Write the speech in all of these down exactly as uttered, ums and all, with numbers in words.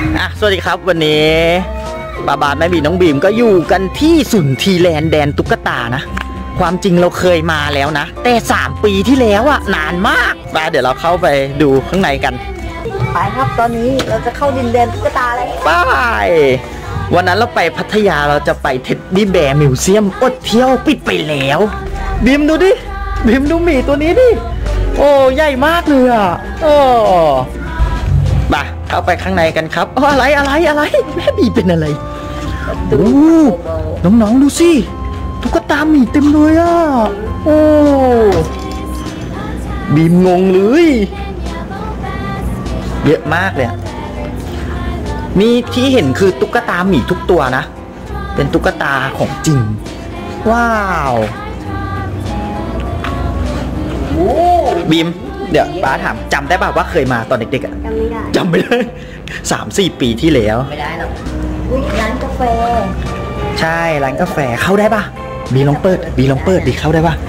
อ่ะสวัสดีครับวันนี้ป้าบาทแม่บีน้องบีมก็อยู่กันที่สุนทรีแลนด์แดนตุ๊กตานะความจริงเราเคยมาแล้วนะแต่สามปีที่แล้วอะนานมากไปเดี๋ยวเราเข้าไปดูข้างในกันไปครับตอนนี้เราจะเข้าดินแดนตุ๊กตาเลยไปวันนั้นเราไปพัทยาเราจะไปเท็ดดี้แบร์มิวเซียมอดเที่ยวปิดไปแล้วบีมดูดิบีมดูหมีตัวนี้ดิโอ้ใหญ่มากเลยอ่ะโอ้มาเข้าไปข้างในกันครับอ๋ออะไรอะไรอะไรแม่บีเป็นอะไรโอ้น้องๆดูสิตุ๊กตาหมีเต็มเลยอ่ะโอ้บีมงงเลยเยอะมากเลยนี่ที่เห็นคือตุ๊กตาหมีทุกตัวนะเป็นตุ๊กตาของจริงว้าวบีมเดี๋ยวป้าถามจำได้ป่าวว่าเคยมาตอนเด็กๆอ่ะจำไม่ได้จำไม่ได้สามสี่ปีที่แล้วไม่ได้หรอกอุ้ยร้านกาแฟใช่ร้านกาแฟเข้าได้ป่ะบีลองเปิดบีลองเปิดดิเข้าได้ป่ะ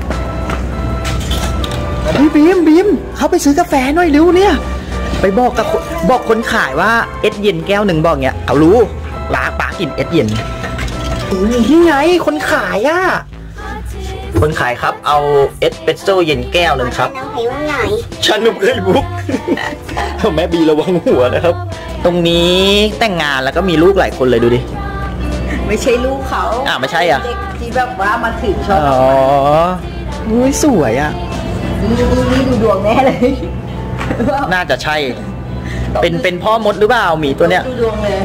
บีมบีมเข้าไปซื้อกาแฟหน่อยเร็วเนี่ยไปบอกกับบอกคนขายว่าเอ็ดเย็นแก้วหนึ่งบอกเงี้ยเขารู้ร้านป้ากินเอ็ดเย็นนี่ไงคนขายอ่ะคนขายครับเอาเอสเปรสโซ่เย็นแก้วหนึ่งครับชานมไข่มุกแม่บีระวังหัวนะครับตรงนี้แต่งงานแล้วก็มีลูกหลายคนเลยดูดิไม่ใช่ลูกเขาอ่าไม่ใช่อ่ะเด็กที่แบบว่ามาถึงชอบอ๋ออุ้ยสวยอ่ะนี่นี่ดูดวงแน่เลยน่าจะใช่เป็นเป็นพ่อมดหรือเปล่าหมีตัวเนี้ยดูดวงเลย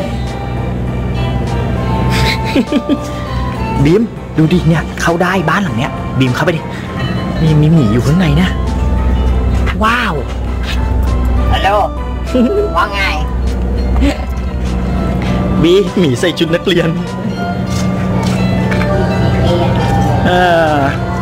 บีมดูดิเนี่ยเข้าได้บ้านหลังเนี้ยบีมเข้าไปดิมีมีหมีอยู่ข้างในนะว้าวฮัลโหลว่าไงบีหมีใส่ชุดนักเรียนเออ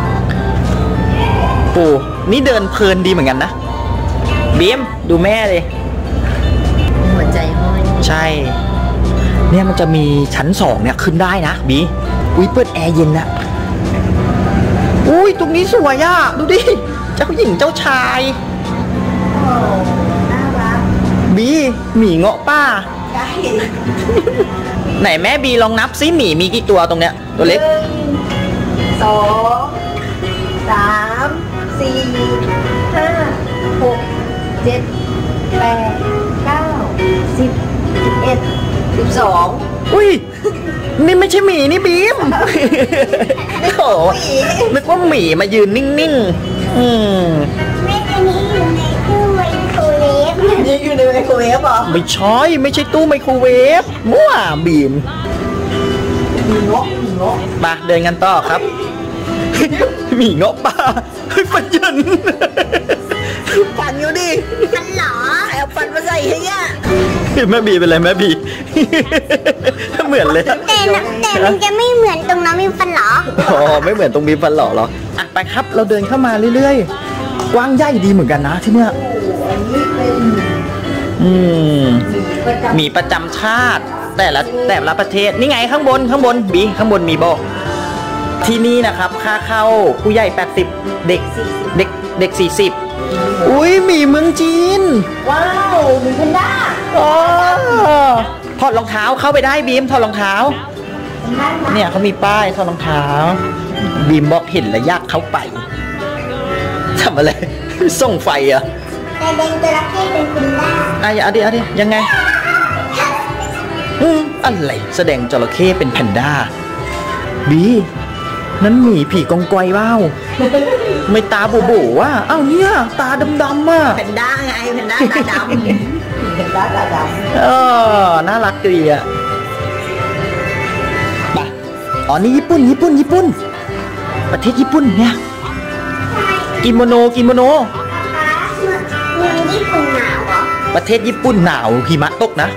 ปู่นี่เดินเพลินดีเหมือนกันนะบีมดูแม่เลยหัวใจห้อยใช่เนี่ยมันจะมีชั้นสองเนี่ยขึ้นได้นะบีอุ้ยเปิดแอร์เย็นนะอุ้ยตรงนี้สวยอ่ะดูดิเจ้าหญิงเจ้าชายโอ้น่ารักบีหมีเงาะป้าได้ไหนแม่บีลองนับซิหมีมีกี่ตัวตรงเนี้ยตัวเล็กสองสามสี่ห้าหกเจ็ดแปดเก้าสิบสิบเอ็ดสิบสองอุ้ยนี่ไม่ใช่หมีนี่บีมโอ้นึกว่าหมีมายืนนิ่งๆอืมไม่อันนี้อยู่ในตู้ไมโครเวฟนี่อยู่ในไมโครเวฟเหรอไม่ใช่ไม่ใช่ตู้ไมโครเวฟมั่วบีมมีเงาะมีเงาะมาเดินกันต่อครับหมีเงาะป่าเฮ้ยปันยันปันอยู่ดิปันหรอเอาปันมาใส่ให้เนี่ยแม่บีเป็นไรแม่บีเหมือนเลยแต่แต่มันจะไม่เหมือนตรงน้ำมีฟันหรออ๋อไม่เหมือนตรงมีฟันหล่อหรออ่ะไปครับเราเดินเข้ามาเรื่อยๆกว้างใหญ่ดีเหมือนกันนะที่เนี้ยอืมมีประจำชาติแต่ละแต่ละประเทศนี่ไงข้างบนข้างบนบีข้างบนมีบอกที่นี่นะครับค่าเข้าผู้ใหญ่แปดสิบเด็กเด็กเด็กสี่สิบอุ้ยหมีเมืองจีนว้าวหมีแพนด้าอ๋อถอดรองเท้าเข้าไปได้บีมถอดรองเท้าเนี่ยเขามีป้ายถอดรองเท้าบีมบอกเห็นแล้วยากเข้าไปทำอะไรส่งไฟอ่ะแต่เด็กจระเข้เป็นแพนด้าอ่ะเอาดิเอาดิยังไงอืมอะไรแสดงจระเข้เป็นแพนด้าบีนั่นหมีผีกองกอยว้าวไม่ตาโบโบว่ะอ้าวเนี่ยตาดำๆอ่ะแพนด้าไงแพนด้าตาดำแพนด้าตาดำเออน่ารักดีอ่ะไปอ๋อนี่ญี่ปุ่นญี่ปุ่นญี่ปุ่นประเทศญี่ปุ่นเนี่ยกิโมโนกิโมโนเมืองญี่ปุ่นหนาวเหรอประเทศญี่ปุ่นหนาวหิมะตกนะ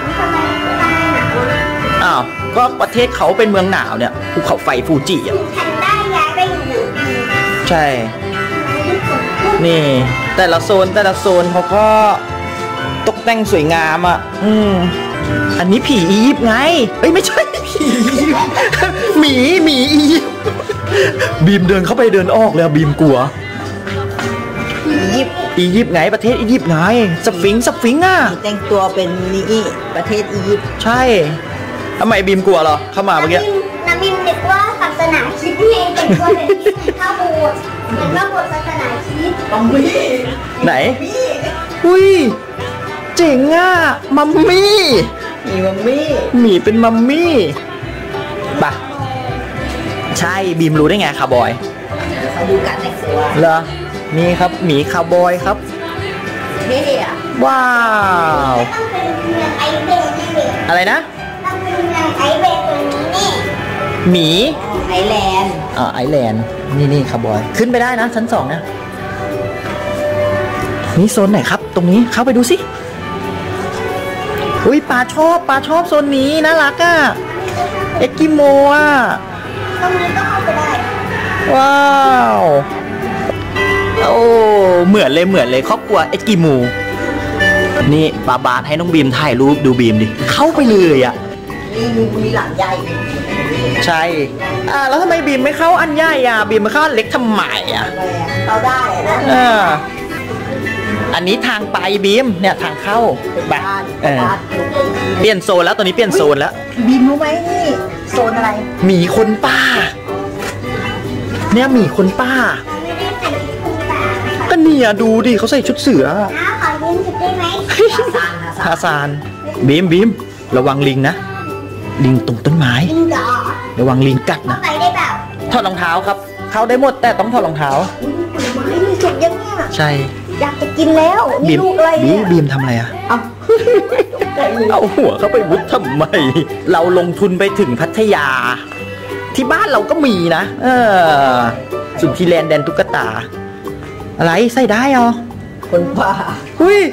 อ้าวก็ประเทศเขาเป็นเมืองหนาวเนี่ยภูเขาไฟฟูจิอ่ะแพนด้าย้ายไปอยู่ใช่นี่แต่ละโซนแต่ละโซนเขาก็ตกแต่งสวยงามอ่ะอืมอันนี้ผีอียิปต์ไงเอ้ยไม่ใช่ผีหมีหมีอียิปต์บีมเดินเข้าไปเดินออกเลยบีมกลัวผีอียิปต์อียิปต์ไงประเทศอียิปต์ไงสฟิงค์สฟิงค์อ่ะแต่งตัวเป็นนี่ประเทศอียิปต์ใช่ทำไมบีมกลัวเหรอเข้ามาเมื่อกี้น้ำบิมนึกว่าศาสนาคริสต์นี่เป็นตัวแบบนี้เหมือนข้าวโบสถ์เหมือนข้าวโบสถ์ศาสนาคริสต์มัมมี่ไหนอุ้ยเจ๋งอ่ะมัมมี่มีมัมมี่หมีเป็นมัมมี่ปะใช่บีมรู้ได้ไงคาร์บอยเขาดูการแต่งตัวเหรอนี่ครับหมีคาร์บอยครับเท่อะว้าวต้องเป็นเมืองไอเบย์นี่เองอะไรนะต้องเป็นเมืองไอเบย์ตัวนี้นี่หมีไอแลนด์อ่าไอแลนด์นี่นี่คาร์บอยขึ้นไปได้นะชั้นสองนะนี่โซนไหนครับ ตรงนี้เข้าไปดูสิอุ้ยปลาชอบปลาชอบโซนนี้น่ารักอ่ะเอ็กกิโมอ่ะตรงนี้ก็เข้าไปได้ว้าวโอ้เหมือนเลยเหมือนเลยครอบครัวเอ็กกิโมนี่ปาบาสให้น้องบีมถ่ายรูปดูบีมดิเข้าไปเลยอ่ะมีมีหลังใหญ่ใช่อ่าแล้วทำไมบีมไม่เข้าอันใหญ่อ่ะบีมไม่เข้าอันเล็กทำไมอ่ะอะไรอะเราได้อะนะเอออันนี้ทางไปบีมเนี่ยทางเข้าไปบ้านเออบ้านเปลี่ยนโซนแล้วตอนนี้เปลี่ยนโซนแล้วบีมรู้ไหมนี่โซนอะไรหมีคนป้า เนี่ยหมีคนป้าไม่ได้ใส่ชุดคุณป่านะคะก็เนี่ยดูดิเขาใส่ชุดเสือน้าขอยืมชุดได้ไหมซานฮะทาซานบีมบีมระวังลิงนะลิงตรงต้นไม้ลิงดอระวังลิงกัดเข้านะไปได้แบบถอดรองเท้าครับ เข้าได้หมดแต่ต้องถอดรองเท้าผลไม้นี่สุกยังเนี่ยใช่อยากจะกินแล้วบีนี่มลูกอะไรบีเนี่ยมบีมทำอะไรอะเอาเอาหัวเข้าไปมุดทำไม เราลงทุนไปถึงพัทยา ที่บ้านเราก็มีนะ เออสุนทรีแลนด์แดนตุ๊กตา อะไรใส่ได้เหรอคนป่าหุ้ย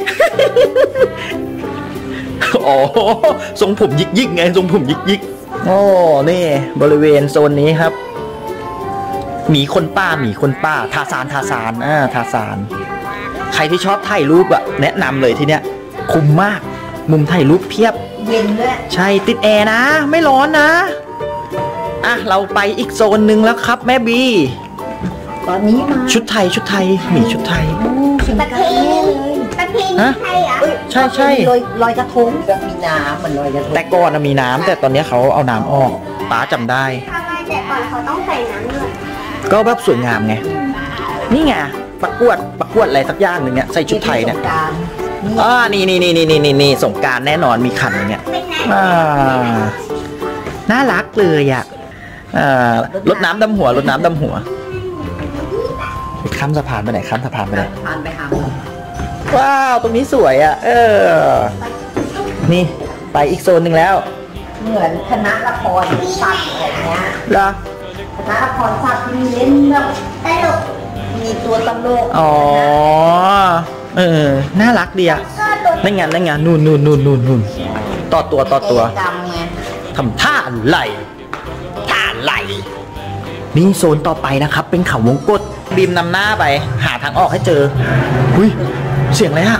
อ๋อทรงผมยิกยิกๆไงทรงผมยิกยิกๆโอ้นี่บริเวณโซนนี้ครับหมีคนป้าหมีคนป้าทาซานทาซานอ่าทาซานใครที่ชอบถ่ายรูปอะแนะนำเลยที่เนี้ยคุ้มมาก มุมถ่ายรูปเพียบเย็นด้วยใช่ติดแอร์นะ ไม่ร้อนนะอ่ะเราไปอีกโซนหนึ่งแล้วครับแม่บีตอนนี้มาชุดไทยชุดไทยหมีชุดไทยประเพณีประเพณีฮะไทยเหรอ่ะเอ้ยใช่ใช่ลอยลอยกระทงแบบมีน้ำเหมือนลอยกระทงแต่ก่อนน่ะมีน้ำแต่ตอนนี้เขาเอาน้ำออกป้าจำได้ทำไมแต่ก่อนเขาต้องใส่น้ำด้วยก็แบบสวยงามไง นี่ไงประกวดประกวดอะไรสักอย่างหนึ่งเนี่ยใส่ชุดไทยเนี่ยสงกรานต์นี่อ่านี่นี่นี่นี่นี่นี่นี่สงกรารแน่นอนมีขันอย่างเงี้ยเป็นน้อ่าน่ารักเลยอ่ะอ่ารดน้ำดำหัวรดน้ำดำหัวข้ามสะพานไปไหนข้ามสะพานไปไหนผ่านไปหาว้าวตรงนี้สวยอ่ะ เออ นี่ไปอีกโซนหนึ่งแล้วเหมือนคณะละครสัตว์อะไรเงี้ยเหรอคณะละครสัตว์มีเล่นแบบำตลกมีตัวตลกอ๋อเออน่ารักดีอ่ะก็ตัวนั่นไงนั่นไงนู่นนู่นนู่นนู่นนู่นต่อตัวต่อตัวกรรมไงทำท่าไหลท่าไหลนี่โซนต่อไปนะครับ เป็นเขาวงกตบีมนำหน้าไป หาทางออกให้เจอหุยเสียงอะไรอะ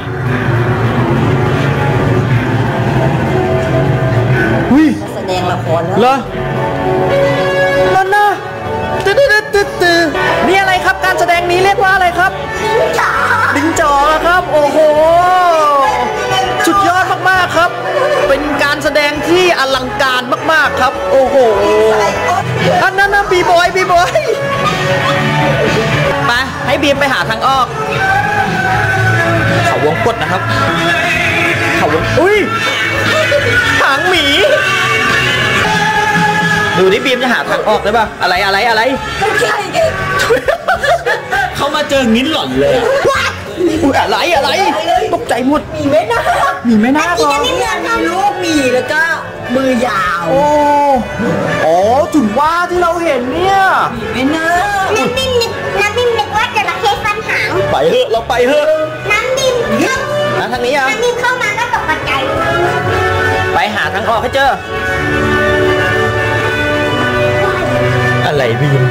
หุยแสดงละครแล้วเหรอนั่นนะตึ๊ดตึ๊ดตึ๊ดตึ๊ดนี่อะไรครับการแสดงนี้เรียกว่าอะไรครับจ๋าดิงจอครับ โอ้โห สุดยอดมากๆครับ เป็นการแสดงที่อลังการมากๆครับ โอ้โหอันนั้นนะบีบอยบีบอยไปให้บีมไปหาทางออก เขาวงกตนะครับ เขาวงอุ้ยหางหมี ดูนี่บีมจะหาทางออกได้ป่ะอะไรอะไรอะไรใช่เองเขามาเจองิ้นหล่อนเลยอะอุ๊ยอะไรอะไรตกใจหมดมีไหมนะมีไหมนะก่อนมีลูกหมีแล้วก็มือยาวโอ้อ๋อถึงว่าที่เราเห็นเนี่ยไม่นะน้ำบิมนึกน้ำบิมนึกว่าจระเข้ฟันหางไปเถอะเราไปเถอะน้ำบิมเข้านะทางนี้อ่ะน้ำบิมเข้ามาก็ตกใจไปหาทางออกให้เจอ อะไรบีม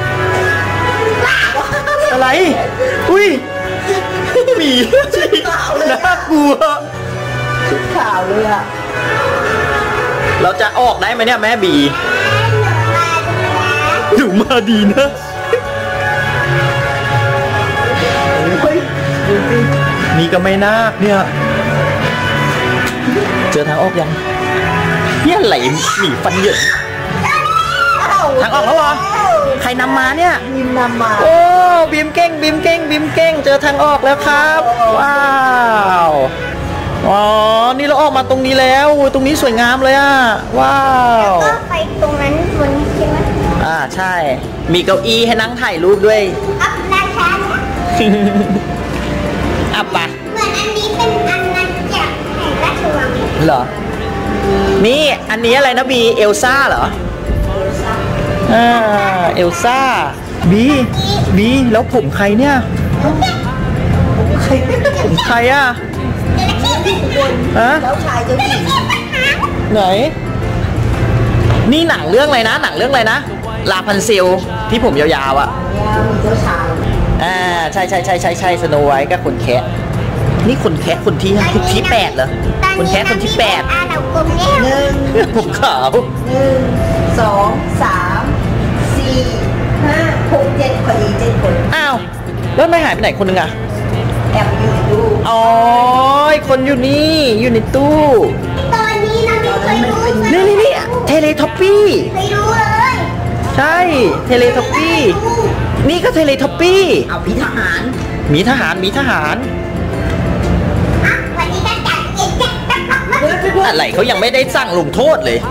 อะไร อุ้ยหมีน่ากลัวชุดขาวเลยอ่ะเราจะออกได้ไหมเนี่ยแม่บีหนูมาดูนะหนูมาดีนะเฮ้ยดูสินี่ก็ไม่น่าเนี่ยเจอทางออกยังเนี่ยไหลหนีฟันเหยินทางออกแล้วเหรอใครนำมาเนี่ยบีมนำมาโอ้บีมเก่งบีมเก่งบีมเก่งเจอทางออกแล้วครับว้าวอ๋อนี่เราออกมาตรงนี้แล้วตรงนี้สวยงามเลยอ่ะว้าวก็ไปตรงนั้นบนใช่ไหมอ่าใช่มีเก้าอี้ให้นั่งถ่ายรูปด้วยครับราชาอ่ะปะเหมือนอันนี้เป็นอันนั้นจากแห่งราชวังเหรอนี่อันนี้อะไรนะบีเอลซ่าเหรออ่าเอลซ่าบีบีแล้วผมใครเนี่ยผมใครอ่ะฮะแล้วชายเจ้าหญิงไหนนี่หนังเรื่องอะไรนะหนังเรื่องอะไรนะลาพันเซลที่ผมยาวๆอ่ะเนี่ยมีเจ้าชายอ่าใช่ใช่ใช่ใช่ใช่สโนไวท์กับคนแคะนี่คนแคะคนที่คนที่แปดเหรอคนแคะคนที่แปดอ่าเรากลมแก้วหนึ่งผมขาวหนึ่งสองสามสี่ห้าหกเจ็ดพอดีเจ็ดคนอ้าวแล้วไม่หายไปไหนคนหนึงอ่ะแอบอยู่ในตู้อ๋ออีกคนอยู่นี่อยู่ในตู้ตอนนี้เราไม่เคยรู้นี่นี่นี่เทเลท็อปปี้เคยรู้เลยใช่เทเลท็อปปี้นี่ก็เทเลท็อปปี้เอาพี่ทหารมีทหารมีทหารอ่ะวันนี้จะจัดเย็นแจกตักตักมาอะไรเขายังไม่ได้สั่งลงโทษเลย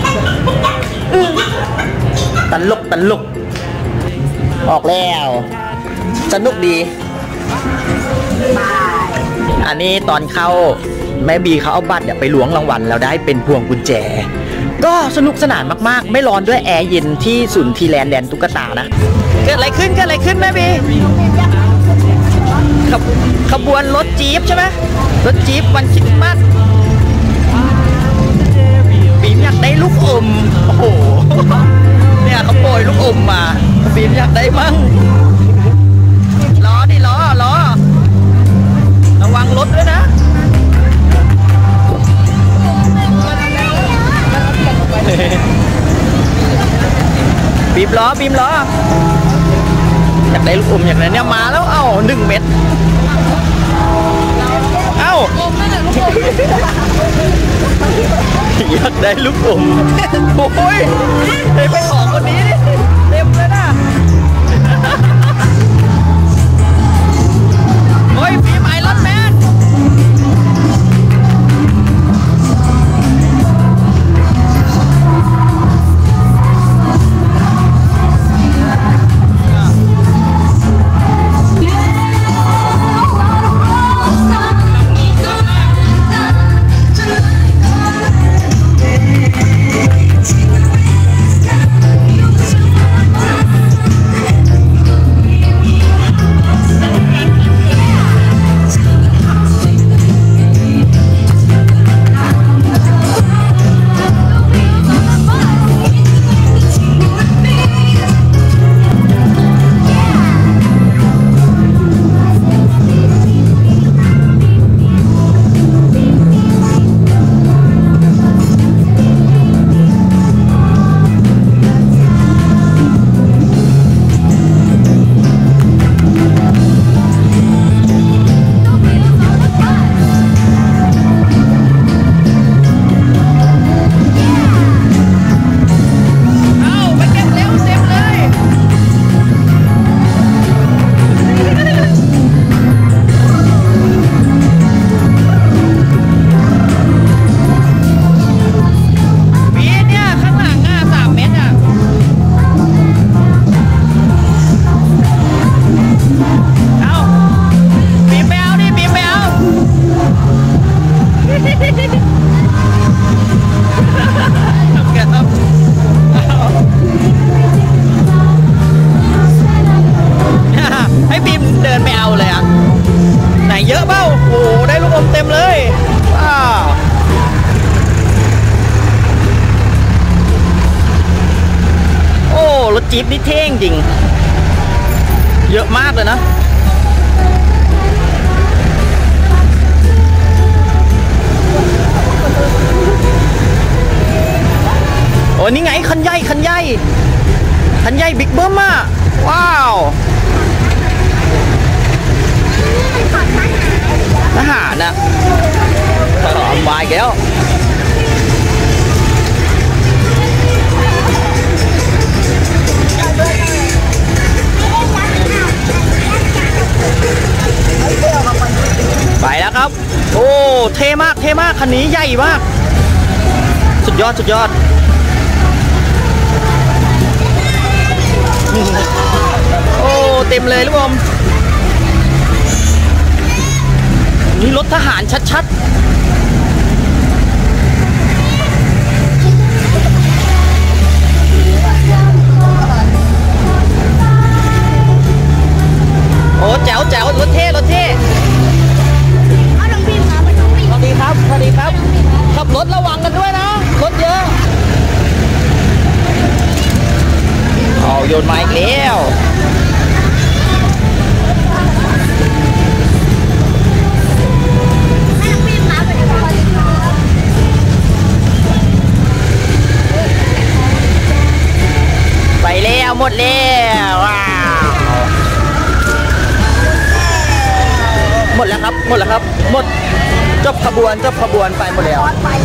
ตลกตลกออกแล้วสนุกดีบายอันนี้ตอนเข้าแม่บีเขาเอาบัตรเนี่ยไปล้วงรางวัลแล้วได้เป็นพวงกุญแจ ก็สนุกสนานมากๆ ไม่ร้อนด้วยแอร์เย็นที่ศูนย์ทีแลนด์แดนตุ๊กตานะเกิดอะไรขึ้นเกิดอะไรขึ้นแม่บีขบขบวนรถจี๊ปใช่ไหมรถจี๊ปวันคริสต์มาสบีมอยากได้ลูกอมโอ้โหเนี่ยเขาโปรยลูกอมมาบีมอยากได้มั่งล้อดิล้อล้อระวังรถด้วยนะบีบล้อบีบล้ออยากได้ลูกอมอย่างนั้นเนี่ยมาแล้วเอ้าหนึ่งเม็ดเอ้าอยากได้ลูกอมโอ้ยไปขอคนนี้ดิเต็มเลยนะโอ้ยฟีมไอรอนแมนจี๊ปนี่เท่งจริงเยอะมากเลยนะโอ้นี่ไงคันใหญ่คันใหญ่คันใหญ่บิ๊กเบิ้มอ่ะว้าวนี่มันขอดมาหาทหารนะเอามาอีกแล้วไปแล้วครับโอ้เท่มากเท่มากคันนี้ใหญ่มากสุดยอดสุดยอดโอ้เต็มเลยลูกอมนี่รถทหารชัดๆโอ้แจ๋วแจ๋วรถเท่รถเท่สวัสดีครับสวัสดีครับขับรถระวังกันด้วยนะรถเยอะเอาโยนไม้อีกแล้วไปแล้วหมดแล้วว้าวหมดแล้วครับหมดแล้วครับหมดจบขบวนจบขบวนไปหมดแล้ว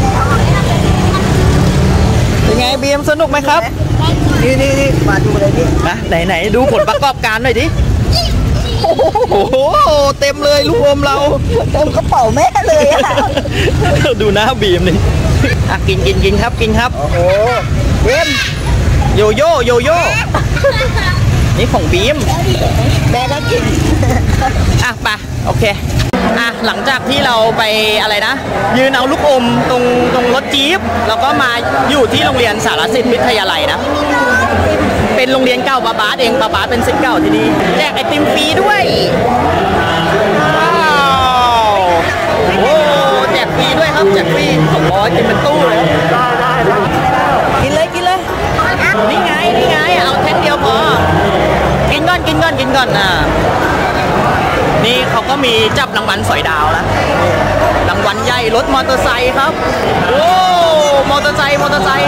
เป็นไงบีมสนุกไหมครับนี่นี่นี่มาดูเลยดินะไหนไหนดูผลประกอบการหน่อยดิโอ้โหเต็มเลยลูกอมเราเต็มกระเป๋าแม่เลยอะดูหน้าบีมนี่อ่ะกินกินกินครับกินครับโอ้โหบีมโยโย่โยโย่นี่ของบีมแม่ก็กินอ่ะไปโอเคอ่ะหลังจากที่เราไปอะไรนะยืนเอาลูกอมตรงตรงรถจี๊ปแล้วก็มาอยู่ที่โรงเรียนสารสินวิทยาลัยนะเป็นโรงเรียนเก่าปาบาสเองปาบาสเป็นศิษย์เก่าที่นี่แจกไอติมฟรีด้วยว้าวโอ้แจกฟรีด้วยครับแจกฟรีสองร้อยกินเป็นตู้เลยกินเลยกินเลยนี่ไงนี่ไงเอาแท่งเดียวพอกินก่อนกินก่อนกินก่อนนะนี่เขาก็มีจับรางวัลสอยดาวแล้วรางวัลใหญ่รถมอเตอร์ไซค์ครับโอ้มอเตอร์ไซค์มอเตอร์ไซค์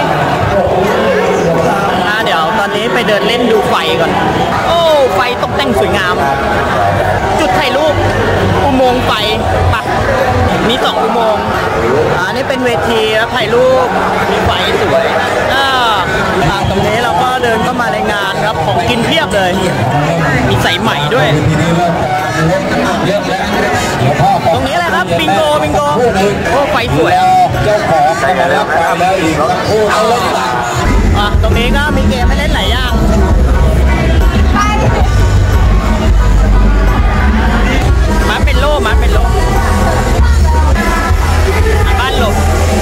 อ่าเดี๋ยวตอนนี้ไปเดินเล่นดูไฟก่อนโอ้ไฟตกแต่งสวยงามจุดถ่ายรูปอุโมงค์ไฟปักมีสองอุโมงค์อ่านี่เป็นเวทีแล้วถ่ายรูปมีไฟสวยอ่าตรงนี้เราก็เดินเข้ามาในงานครับของกินเพียบเลยมีใส่ใหม่ด้วยตรงนี้แหละครับบิงโกบิงโกโอ้ไฟสวยอ่ะเจ้าของไปแล้วข้ามแล้วอีกเอาเลยอ่ะตรงนี้ก็มีเกมให้เล่นหลายอย่างมาเป็นโล่มาเป็นโล่บ้านหลบ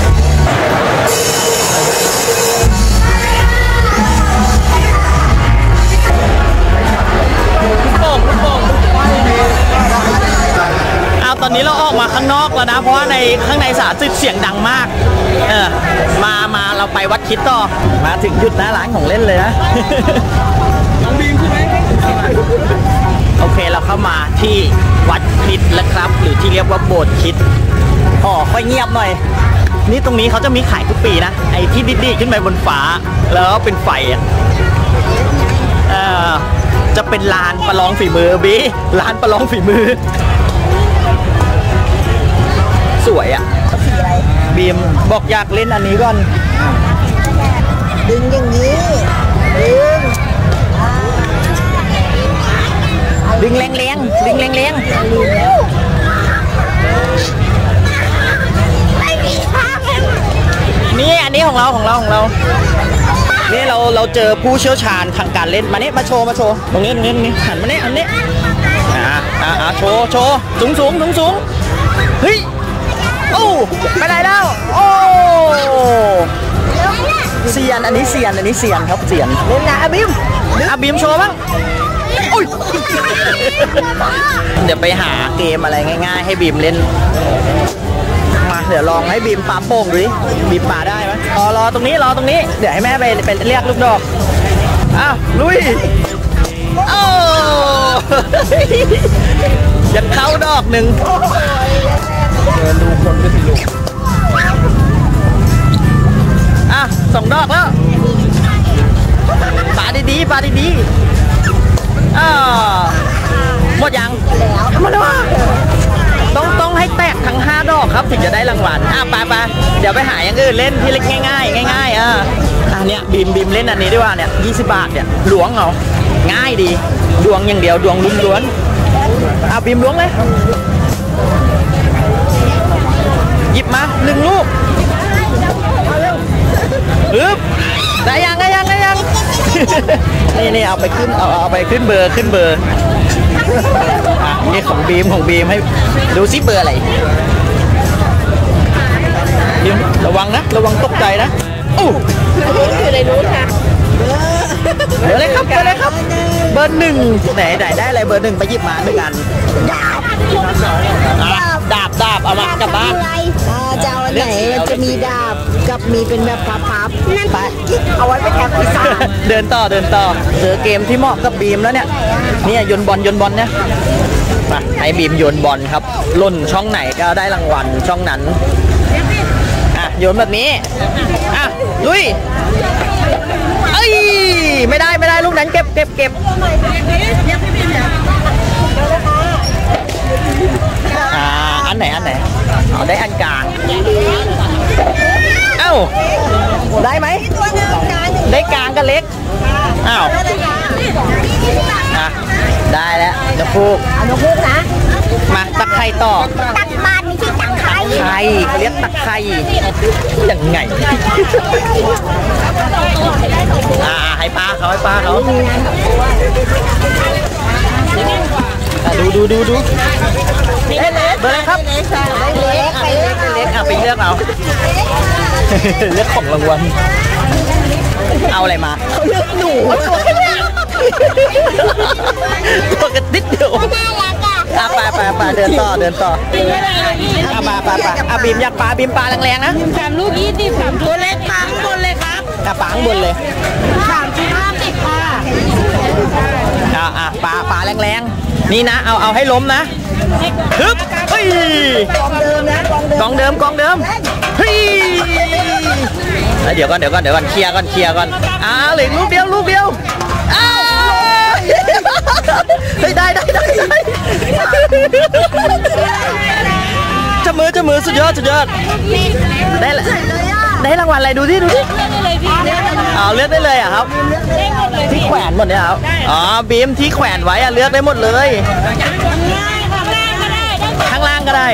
ตอนนี้เราออกมาข้างนอกแล้วนะเพราะว่าในข้างในสาธิตเสียงดังมากเออมามาเราไปวัดคิดต่อมาถึงจุดหน้าร้านของเล่นเลยนะน้องบีมใช่ไหมโอเคเราเข้ามาที่วัดคิดแล้วครับหรือที่เรียกว่าโบสถ์คิดอ๋อค่อยเงียบหน่อยนี่ตรงนี้เขาจะมีขายทุกปีนะไอ้ที่ดิดๆขึ้นไปบนฟ้าแล้วเป็นไฟอ่ะเออจะเป็นลานประลองฝีมือบีลานประลองฝีมือสวยอ่ะบีมบอกอยากเล่นอันนี้ก่อนดึงอย่างนี้ดึงดึงแรงๆดึงแรงๆนี่อันนี้ของเราของเราของเรานี่เราเราเจอผู้เชี่ยวชาญทางการเล่นมาเนี่ยมาโชว์มาโชว์ตรงนี้ตรงนี้ตรงนี้หันมาเนี่ยอันนี้อ่าอ่าโชว์โชว์สูงสูงสูงสูงเฮ้ยโอ้ไปไหนแล้วโอ้เซียนอันนี้เซียนอันนี้เซียนครับเซียนเล่นนะอาบิมอาบิมโชว์บ้างอุ้ยเดี๋ยวไปหาเกมอะไรง่ายๆให้บีมเล่นมาเดี๋ยวลองให้บีมปาโป่งดูดิบีมปาได้ไหมรอรอตรงนี้รอตรงนี้เดี๋ยวให้แม่ไปไปเรียกลูกดอกอ้าวลุยโอ้ยันเข้าดอกหนึ่งเดินดูคนก็สิลูกอ่ะสองดอกแล้วปาดีๆปาดีๆอ่าหมดยังหมดแล้วต้องต้องให้บอกครับถึงจะได้รางวัลอ่ะไปไปเดี๋ยวไปหาอย่างอื่นเล่นที่เล็กง่ายๆง่ายๆอ่ะอ่ะเนี่ยบีมบีมเล่นอันนี้ดีกว่าเนี่ยยี่สิบบาทเนี่ยล้วงเอาง่ายดีดวงอย่างเดียวดวงล้วนๆอ่ะบีมล้วงเลยหยิบมาหนึ่งลูกปึ๊บได้ยังได้ยังได้ยัง นี่นี่เอาไปขึ้นเอาเอาไปขึ้นเบอร์ขึ้นเบอร์อ่ะนี่ของบีมของบีมให้ดูซิเบอร์อะไรบีมระวังนะระวังตกใจนะอู้อยู่ในนู้นค่ะเบอร์อะไรครับเบอร์อะไรครับเบอร์หนึ่งไหนไหนได้อะไรเบอร์หนึ่งไปหยิบมาหนึ่งอันดาบดาบดาบเอามากลับบ้านจะเอาอันไหนมันจะมีดาบกับมีเป็นแบบพับๆนั่นไปเอาไว้ไปแทนพิซซ่าเดินต่อเดินต่อเจอเกมที่เหมาะกับบีมแล้วเนี่ยเนี่ยโยนบอลโยนบอลเนี่ยมาให้บีมโยนบอลครับล่นช่องไหนก็ได้รางวัลช่องนั้นอ่ะโยนแบบนี้อ่ะลุยเอ้ยไม่ได้ไม่ได้ลูกนั้นเก็บเก็บเก็บอ่าอันไหนอันไหนเอาได้อันกลางเอ้าได้ไหมได้กลางกับเล็กอ้าวอ่ะได้แล้วนกฟูกเอานกฮูกนะมาตักไข่ต่อตักบาตรไม่ใช่ตักไข่ไข่เขาเรียกตักไข่ยังไงอ่าให้ป้าเขาให้ป้าเขาอ่ะดูดูดูดูเอ๊ะเบอร์อะไรครับเล็กเล็กเล็กเล็กอ่ะไปเลือกเอาเลือกของรางวัลเอาอะไรมาเขาเลือกหนูตัวกระติดเดียวน่ารักอ่ะอ่ะไปไปไปเดินต่อเดินต่ออ่ะมาไปไปอ่ะบีมอยากปลาบีมปลาแรงๆนะสามลูกยี่สิบสามตัวเล็กปังบนเลยครับอ่ะปลาข้างบนเลยสามสิบห้าสิบค่ะอ่ะอ่ะปลาปลาแรงๆนี่นะเอาเอาให้ล้มนะฮึบเฮ้ยกองเดิมนะกองเดิมกองเดิมกองเดิมเฮ้ยแล้วเดี๋ยวก่อนเดี๋ยวก่อนเดี๋ยวก่อนเคลียร์ก่อนเคลียร์ก่อนอ้าวเหลือลูกเดียวลูกเดียวอ้าวเฮ้ยได้ได้ได้ได้จับมือจับมือสุดยอดสุดยอดได้ละได้รางวัลอะไรดูที่ดูที่เลือกได้เลยพี่เลือกได้เลยอ๋อเลือกได้เลยอ่ะครับได้หมดเลยที่พี่แขวนหมดเนี่ยครับอ๋อบีมที่แขวนไว้อะเลือกได้หมดเลยง่ายค่ะแรกก็ได้ได้ข้างล่างก็ได้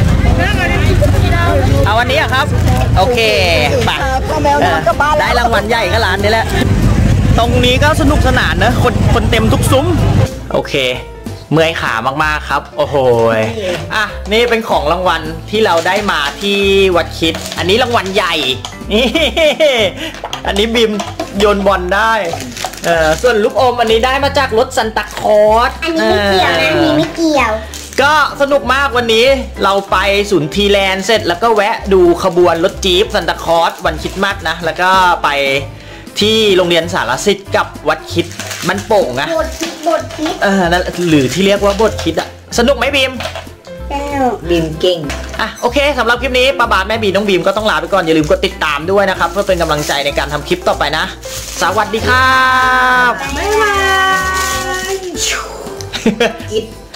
เอาวันนี้อะครับโอเคไปพ่อแมวน้ำกลับบ้านได้รางวัลใหญ่ก็ร้านนี้แหละตรงนี้ก็สนุกสนานนะคนคนเต็มทุกซุ้มโอเคเมื่อยขามากๆครับโอ้โหอ่ะนี่เป็นของรางวัลที่เราได้มาที่วัดคิดอันนี้รางวัลใหญ่นี่อันนี้บิมโยนบอลได้เออส่วนลูกอมอันนี้ได้มาจากรถซันตาคลอสอันนี้ไม่เกี่ยวนะอันนี้ไม่เกี่ยวก็สนุกมากวันนี้เราไปศูนย์ทีแลนด์เสร็จแล้วก็แวะดูขบวนรถจี๊ปซันตาคลอสวันคริสต์มาสนะแล้วก็ไปที่โรงเรียนสารสิทธิ์กับวัดคิดมันโป่งนะบทคิดบทคิดเออนั่นหรือที่เรียกว่าบทคิดอะสนุกไหมบีมสนุกบิมเก่งอ่ะโอเคสำหรับคลิปนี้ป้าบาทแม่บีน้องบีมก็ต้องลาไปก่อนอย่าลืมกดติดตามด้วยนะครับเพื่อเป็นกำลังใจในการทำคลิปต่อไปนะสวัสดีครับบ๊ายบายอิด